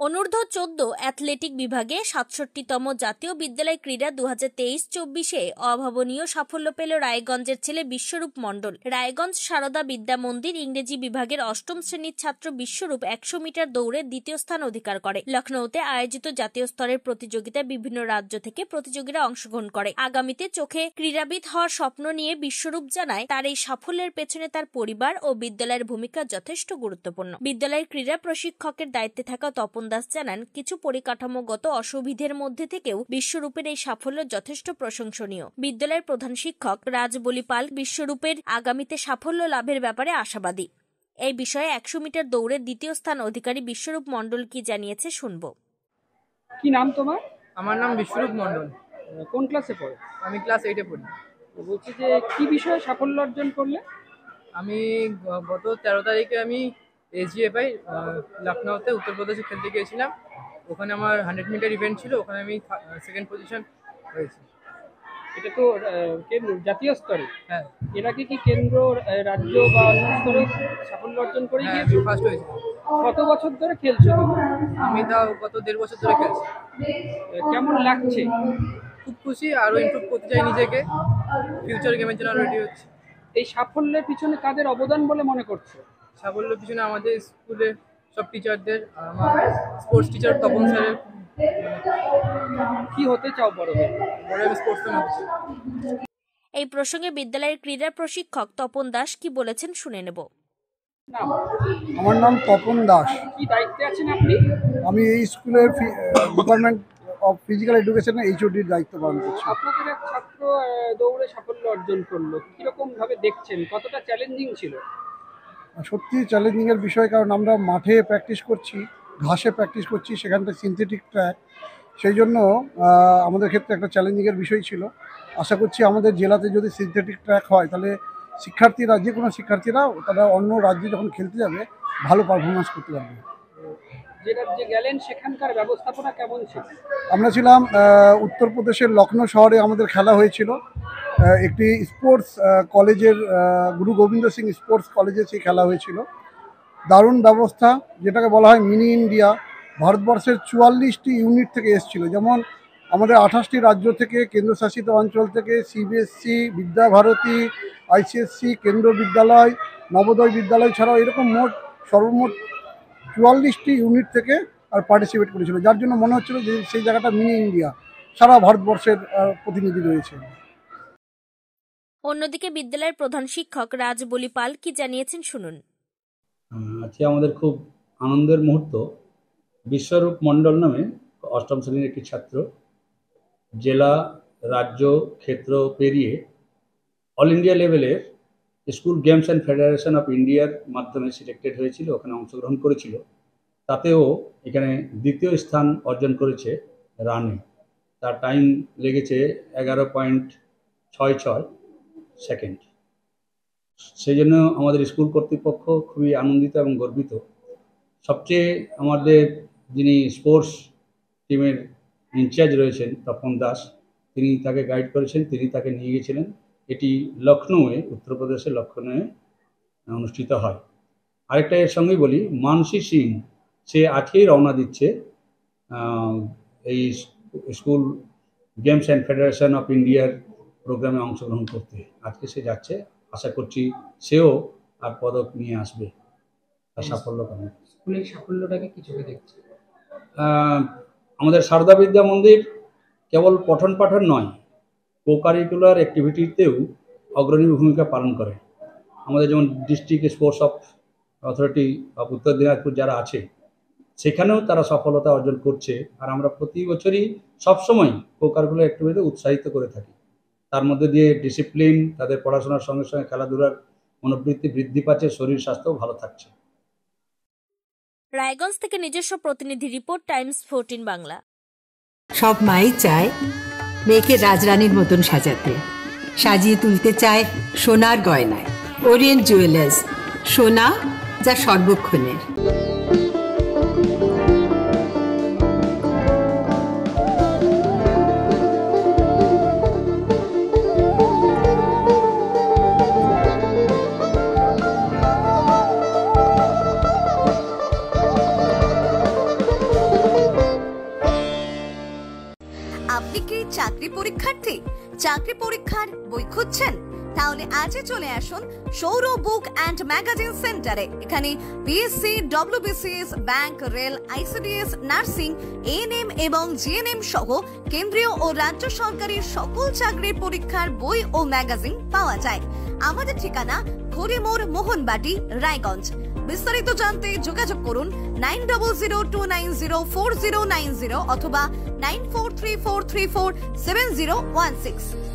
অনূর্ধ্ব-14 athletic বিভাগে ৬৭তম জাতীয় বিদ্যালয় ক্রীড়া ২০২৩-২৪-এ অভাবনীয় সাফল্য পেল রায়গঞ্জের ছেলে বিশ্বরূপ মণ্ডল। রায়গঞ্জ সারদা বিদ্যা মন্দির ইংরেজি বিভাগের অষ্টম শ্রেণীর ছাত্র বিশ্বরূপ ১০০ মিটার দৌড়ে দ্বিতীয় স্থান অধিকার করে। লখনৌতে আয়োজিত জাতীয় স্তরের প্রতিযোগিতায় বিভিন্ন রাজ্য থেকে প্রতিযোগীরা অংশগ্রহণ করে। আগামীতে চোখে ক্রীড়াবিদ হওয়ার স্বপ্ন নিয়ে বিশ্বরূপ জানায়, তার এই সাফল্যের পেছনে তার পরিবার ও বিদ্যালয়ের ভূমিকা যথেষ্ট গুরুত্বপূর্ণ। বিদ্যালয়ের ক্রীড়া প্রশিক্ষকের দায়িত্বে থাকা তপন দাস জানান, কিছু পরিকাঠামোগত অসুবিধার মধ্যে থেকেও বিশ্বরূপের এই সাফল্য যথেষ্ট প্রশংসনীয়। বিদ্যালয়ের প্রধান শিক্ষক রাজবলি পাল বিশ্বরূপের আগামীতে সাফল্য লাভের ব্যাপারে আশাবাদী। এই বিষয়ে ১০০ মিটার দৌড়ে দ্বিতীয় স্থান অধিকারী বিশ্বরূপ মণ্ডল কি জানিয়েছে শুনবো। কি নাম তোমার? আমার নাম বিশ্বরূপ মণ্ডল। কোন ক্লাসে পড়ো? আমি ক্লাস 8-এ পড়ি। বলছি যে কি বিষয়ে সাফল্য অর্জন করলে? আমি গত 13 তারিখে আমি SGFI লখনৌতে উত্তরপ্রদেশে খেলতে গিয়েছিলাম। ওখানে আমার 100 মিটার ইভেন্ট ছিল, ওখানে আমি সেকেন্ড পজিশন হয়েছি। এটা তো জাতীয় স্তরে। হ্যাঁ। এর আগে কি কেন্দ্র, রাজ্য বা অন্য স্তরে সাফল্য অর্জন করে গিয়েছো? ফার্স্ট হয়েছি। কত বছর ধরে খেলছো তুমি? আমি তাও গত 1.5 বছর ধরে খেলছি। কেমন লাগছে? খুব খুশি, আরও ইমপ্রুভ করতে চাই নিজেকে, ফিউচার গেমের জন্য রেডি হচ্ছে। এই সাফল্যের পিছনে কাদের অবদান বলে মনে করছো? সাফল্যের পিছনে আমাদের স্কুলে সব টিচারদের, আমার স্পোর্টস টিচার তপন স্যারের। কি হতে চাও বড় হয়ে? আমি স্পোর্টসম্যান হতে চাই। এই প্রসঙ্গে বিদ্যালয়ের ক্রীড়া প্রশিক্ষক তপন দাস কি বলেছেন শুনে নেব। আমার নাম তপন দাস। কি দায়িত্বে আছেন আপনি? আমি এই স্কুলের ডিপার্টমেন্ট অফ ফিজিক্যাল এডুকেশনের HODর দায়িত্ব পালন করছি। আপনাদের এক ছাত্র দৌড়ে সাফল্য অর্জন করলো, কিরকম ভাবে দেখছেন? কতটা চ্যালেঞ্জিং ছিল? সত্যি চ্যালেঞ্জিংয়ের বিষয়, কারণ আমরা মাঠে প্র্যাকটিস করছি, ঘাসে প্র্যাকটিস করছি, সেখানটা সিনথেটিক ট্র্যাক, সেই জন্য আমাদের ক্ষেত্রে একটা চ্যালেঞ্জিংয়ের বিষয় ছিল। আশা করছি আমাদের জেলাতে যদি সিনথেটিক ট্র্যাক হয়, তাহলে শিক্ষার্থীরা, যে কোনো শিক্ষার্থীরা তারা অন্য রাজ্যে যখন খেলতে যাবে ভালো পারফরমেন্স করতে পারবে। যে রাজ্যে গেলেন সেখানকার ব্যবস্থাপনা কেমন ছিল? আমরা ছিলাম উত্তরপ্রদেশের লখনৌ শহরে, আমাদের খেলা হয়েছিল একটি স্পোর্টস কলেজের, গুরু গোবিন্দ সিং স্পোর্টস কলেজে সেই খেলা হয়েছিল। দারুণ ব্যবস্থা, যেটাকে বলা হয় মিনি ইন্ডিয়া। ভারতবর্ষের 44টি ইউনিট থেকে এসেছিল, যেমন আমাদের 28টি রাজ্য থেকে, কেন্দ্রশাসিত অঞ্চল থেকে, CBSE, বিদ্যাভারতী, ICSE, কেন্দ্র বিদ্যালয়, নবোদয় বিদ্যালয় ছাড়াও এরকম সর্বমোট 44টি ইউনিট থেকে আর পার্টিসিপেট করেছিল, যার জন্য মনে হচ্ছিল যে সেই জায়গাটা মিনি ইন্ডিয়া, সারা ভারতবর্ষের প্রতিনিধি রয়েছে। অন্যদিকে বিদ্যালয়ের প্রধান শিক্ষক রাজবলি পাল কি জানিয়েছেন শুনুন। আজকে আমাদের খুব আনন্দের মুহূর্ত। বিশ্বরূপ মণ্ডল নামে অষ্টম শ্রেণীর একটি ছাত্র জেলা, রাজ্য, ক্ষেত্র পেরিয়ে অল ইন্ডিয়া লেভেলের school games and federation of ইন্ডিয়ার মাধ্যমে সিলেক্টেড হয়েছিল, ওখানে অংশগ্রহণ করেছিল। তাতেও এখানে দ্বিতীয় স্থান অর্জন করেছে রানে। তার টাইম লেগেছে 11.66 সেকেন্ড। সেই জন্য আমাদের স্কুল কর্তৃপক্ষ খুবই আনন্দিত এবং গর্বিত। সবচেয়ে আমাদের যিনি স্পোর্টস টিমের ইনচার্জ রয়েছেন তপন দাস, তিনি তাকে গাইড করেছেন, তিনি তাকে নিয়ে গেছিলেন। এটি লখনৌয়ে, উত্তরপ্রদেশের লখনৌয়ে অনুষ্ঠিত হয়। আরেকটা এর সঙ্গেই বলি, মানসী সিং, সে আজকেই রওনা দিচ্ছে এই school games and federation of ইন্ডিয়ার প্রোগ্রামে অংশগ্রহণ করতে। আজকে সে যাচ্ছে, আশা করছি সেও আর পদক নিয়ে আসবে, তার সাফল্য কামনা। স্কুলের সাফল্যটাকে কি চোখে দেখছে? আমাদের সারদা বিদ্যা মন্দির কেবল পঠন পাঠন নয়, কোকারিকুলার অ্যাক্টিভিটিতেও অগ্রণী ভূমিকা পালন করে। আমাদের যেমন ডিস্ট্রিক্ট স্পোর্টস অথরিটি অফ উত্তর দিনাজপুর যারা আছে, সেখানেও তারা সফলতা অর্জন করছে। আর আমরা প্রতি বছরই সবসময় কোকারিকুলার অ্যাক্টিভিটিতে উৎসাহিত করে থাকি। তার মধ্যে দিয়ে ডিসিপ্লিন, তাদের পড়াশোনার সঙ্গে সঙ্গে খেলাধুলার মনোবৃত্তি বৃদ্ধি পাচ্ছে, শরীর স্বাস্থ্য ভালো থাকছে। রায়গঞ্জ থেকে নিজস্ব প্রতিনিধি রিপোর্ট, টাইমস 14 বাংলা। সব মাই চায় মেয়েকে রাজরানীর মতন সাজাতে, সাজিয়ে তুলতে চায় সোনার গয়নায়। ওরিয়েন্ট জুয়েলার্স, সোনা যা সর্বক্ষণের। চাকরি পরীক্ষার্থী, চাকরি পরীক্ষার বই খুঁজছেন? তাহলে আজই চলে আসুন সৌর বুক অ্যান্ড ম্যাগাজিন সেন্টারে। এখানে BSc, WBCS, bank, rail, ICDS, nursing, ANM এবং জিএনএম সহ কেন্দ্রীয় ও রাজ্য সরকারের সকল চাকরির পরীক্ষার বই ও ম্যাগাজিন পাওয়া যায়। আমাদের ঠিকানা খড়িমোড়, মোহনবাটি, রায়গঞ্জ। বিস্তারিত জানতে যোগাযোগ করুন 9002904090 অথবা 9434347016।